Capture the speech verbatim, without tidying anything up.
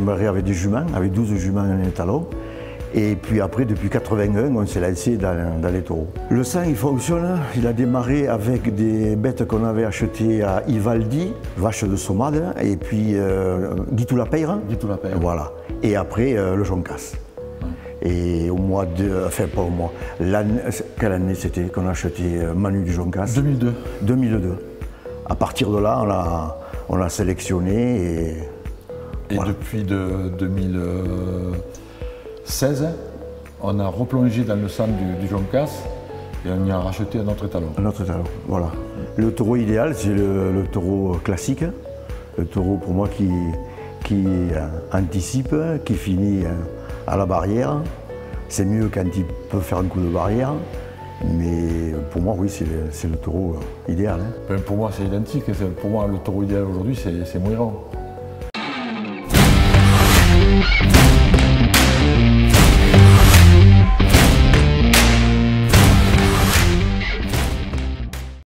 démarré avec des juments, avec douze juments en étalon. Et puis après, depuis quatre-vingt-un, on s'est lancé dans, dans les taureaux. Le sang, il fonctionne. Il a démarré avec des bêtes qu'on avait achetées à Ivaldi, vache de Sommade, et puis euh, Guitou la Peyre. Guitou la Peyre. Voilà. Et après, euh, le Joncas. Et au mois de... Enfin, pas au mois. Quelle année c'était qu'on a acheté Manu du Joncas? deux mille deux. deux mille deux. À partir de là, on l'a on l'a sélectionné et... Et voilà. Depuis de, deux mille seize, on a replongé dans le sang du, du Joncas et on y a racheté un autre étalon. Un autre étalon, voilà. Le taureau idéal, c'est le, le taureau classique. Le taureau pour moi qui, qui anticipe, qui finit à la barrière. C'est mieux quand il peut faire un coup de barrière. Mais pour moi, oui, c'est le, le taureau idéal. Hein. Ben pour moi, c'est identique. Pour moi, le taureau idéal aujourd'hui, c'est Moiran.